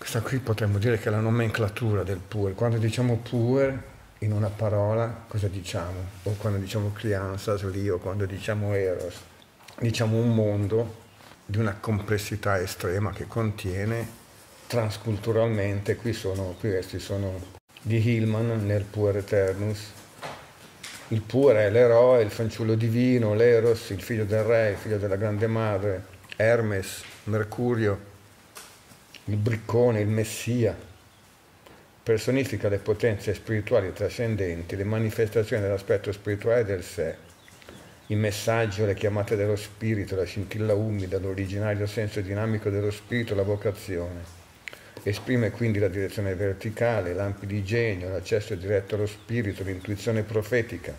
Questa qui potremmo dire che è la nomenclatura del puer. Quando diciamo puer in una parola, cosa diciamo? O quando diciamo Kriansas lì, o quando diciamo eros, diciamo un mondo di una complessità estrema che contiene transculturalmente, questi sono di Hillman nel Puer Eternus. Il puer è l'eroe, il fanciullo divino, l'eros, il figlio del re, il figlio della grande madre, Hermes, Mercurio, il briccone, il messia. Personifica le potenze spirituali trascendenti, le manifestazioni dell'aspetto spirituale del sé, il messaggio, le chiamate dello spirito, la scintilla umida, l'originario senso dinamico dello spirito, la vocazione. Esprime quindi la direzione verticale, lampi di genio, l'accesso diretto allo spirito, l'intuizione profetica,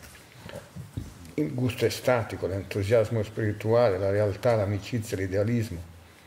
il gusto estatico, l'entusiasmo spirituale, la realtà, l'amicizia, l'idealismo,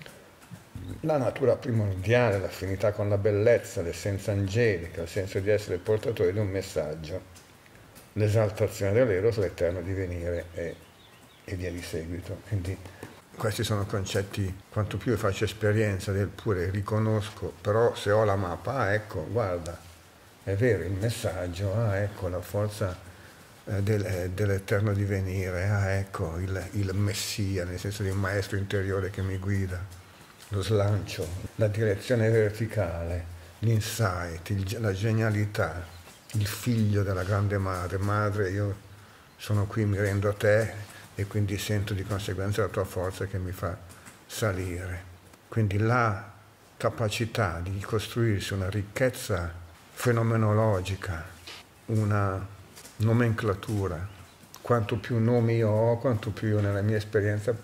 la natura primordiale, l'affinità con la bellezza, l'essenza angelica, il senso di essere portatore di un messaggio, l'esaltazione dell'eros, l'eterno divenire e via di seguito. Quindi questi sono concetti, quanto più io faccio esperienza del pure riconosco, però se ho la mappa, ecco, guarda, è vero il messaggio, ecco la forza dell'eterno divenire, ecco il messia, nel senso di un maestro interiore che mi guida, lo slancio, la direzione verticale, l'insight, la genialità, il figlio della grande madre, madre io sono qui, mi rendo a te, e quindi sento di conseguenza la tua forza che mi fa salire. Quindi la capacità di costruirsi una ricchezza fenomenologica, una nomenclatura, quanto più nomi io ho, quanto più io nella mia esperienza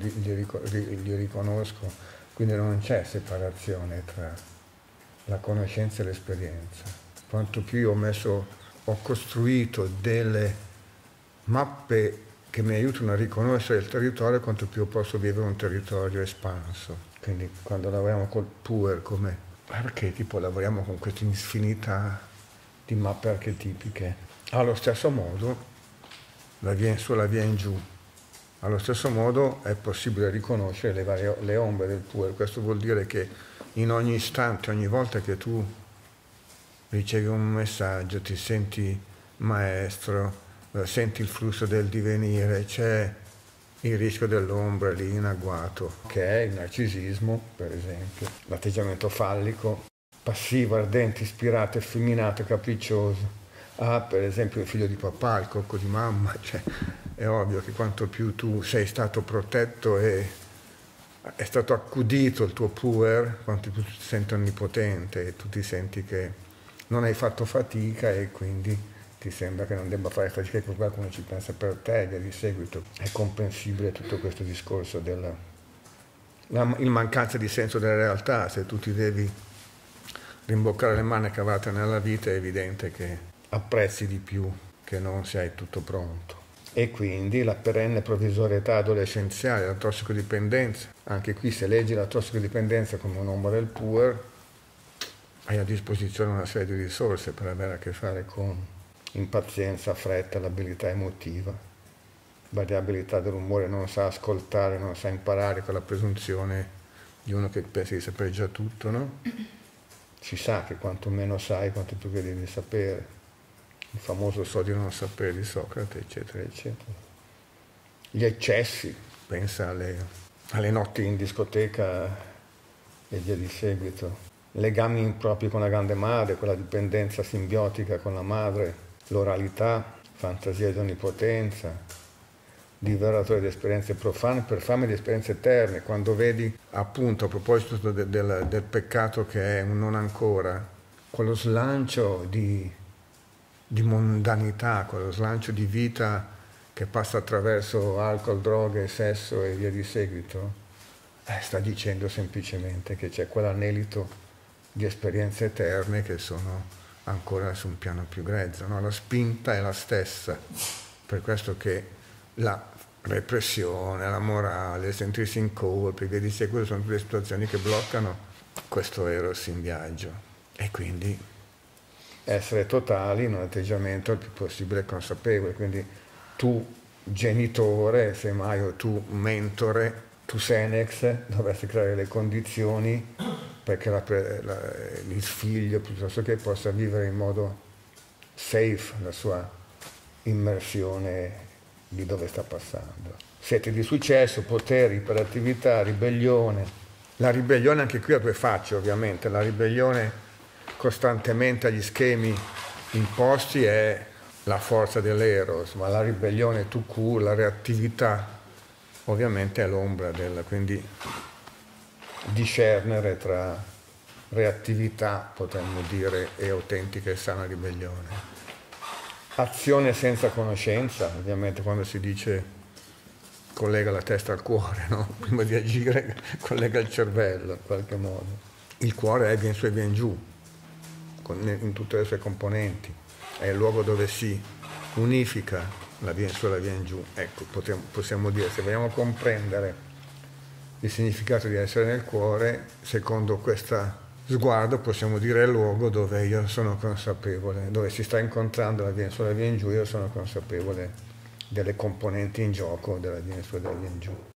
li riconosco, quindi non c'è separazione tra la conoscenza e l'esperienza. Quanto più io ho costruito delle mappe che mi aiutano a riconoscere il territorio, quanto più posso vivere un territorio espanso. Quindi quando lavoriamo col puer come archetipo, lavoriamo con questa infinità di mappe archetipiche. Allo stesso modo, la via in su, la via in giù. Allo stesso modo è possibile riconoscere le ombre del puer. Questo vuol dire che in ogni istante, ogni volta che tu ricevi un messaggio, ti senti maestro, senti il flusso del divenire, c'è il rischio dell'ombra lì in agguato, che è il narcisismo, per esempio, l'atteggiamento fallico, passivo, ardente, ispirato, effeminato, capriccioso. Per esempio il figlio di papà, il cocco di mamma, cioè, è ovvio che quanto più tu sei stato protetto e è stato accudito il tuo puer, quanto più tu ti senti onnipotente e tu ti senti che non hai fatto fatica e quindi ti sembra che non debba fare fatica che qualcuno ci pensa per te e via di seguito. È comprensibile tutto questo discorso il mancanza di senso della realtà. Se tu ti devi rimboccare le mani e cavate nella vita, è evidente che apprezzi di più che non se hai tutto pronto. E quindi la perenne provvisorietà adolescenziale, la tossicodipendenza. Anche qui se leggi la tossicodipendenza come un'ombra del puer, hai a disposizione una serie di risorse per avere a che fare con impazienza, fretta, l'abilità emotiva, variabilità dell'umore, non sa ascoltare, non sa imparare, con la presunzione di uno che pensa di sapere già tutto, no? Si sa che quanto meno sai, quanto più credi di sapere. Il famoso so di non sapere di Socrate, eccetera, eccetera. Gli eccessi, pensa alle notti in discoteca e via di seguito. Legami impropri con la grande madre, quella dipendenza simbiotica con la madre, l'oralità, fantasia di onnipotenza, divoratore di esperienze profane per fame di esperienze eterne. Quando vedi, appunto, a proposito del peccato che è un non ancora, quello slancio di mondanità, quello slancio di vita che passa attraverso alcol, droghe, sesso e via di seguito, sta dicendo semplicemente che c'è quell'anelito di esperienze eterne che sono ancora su un piano più grezzo, no? La spinta è la stessa, per questo che la repressione, la morale, sentirsi in colpa, via di seguito sono tutte situazioni che bloccano questo eros in viaggio e quindi essere totali in un atteggiamento il più possibile consapevole, quindi tu genitore, semmai, o tu mentore, tu senex, dovresti creare le condizioni perché il figlio piuttosto che possa vivere in modo safe la sua immersione di dove sta passando. Sete di successo, poteri, iperattività, ribellione. La ribellione anche qui ha due facce ovviamente, la ribellione costantemente agli schemi imposti è la forza dell'eros, ma la ribellione tout court, la reattività ovviamente è l'ombra della, quindi discernere tra reattività, potremmo dire, e autentica e sana ribellione. Azione senza conoscenza, ovviamente quando si dice collega la testa al cuore, no? Prima di agire collega il cervello in qualche modo. Il cuore è viene su e viene giù, in tutte le sue componenti, è il luogo dove si unifica la viene su e la viene giù. Ecco, possiamo dire, se vogliamo comprendere il significato di essere nel cuore, secondo questo sguardo possiamo dire è il luogo dove io sono consapevole, dove si sta incontrando la viene su e la viene giù, io sono consapevole delle componenti in gioco della viene su e della viene giù.